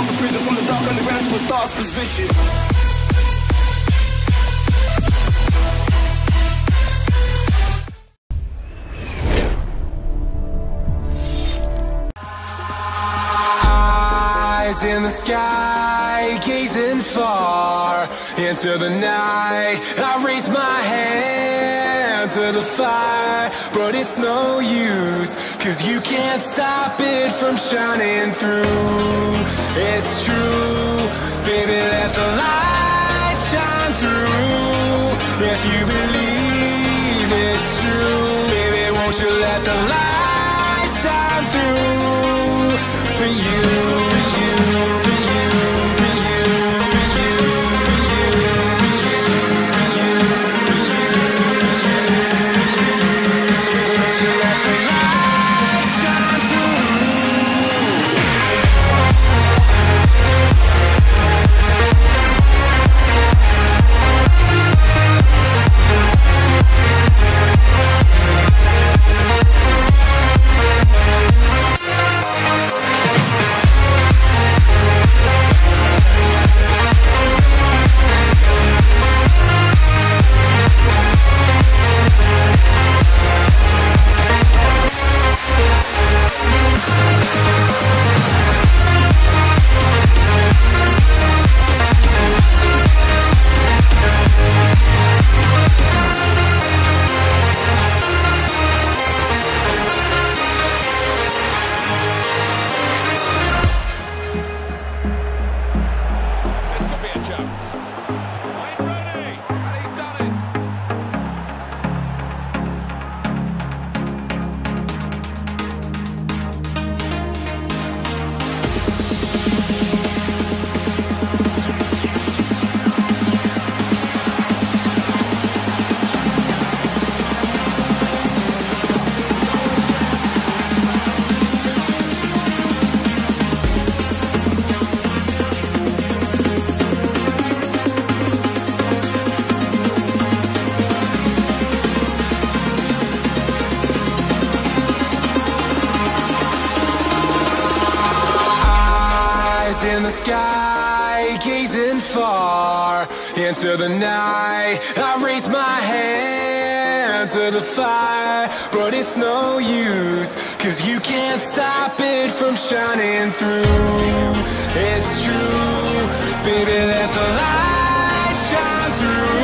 off the prison from the dark underground to a star's position. Eyes in the sky, gazing far into the night. I raise my hand to the fire, but it's no use, 'cause you can't stop it from shining through. It's true, baby, let the light shine through. If you believe it's true, baby, won't you let the light shine through for you, for you, for you, for you, for you, for you, for you, for you, for you. Won't you let the light shine through? In the sky, gazing far into the night. I raise my hand to the fire, but it's no use, 'cause you can't stop it from shining through. It's true, baby, let the light shine through.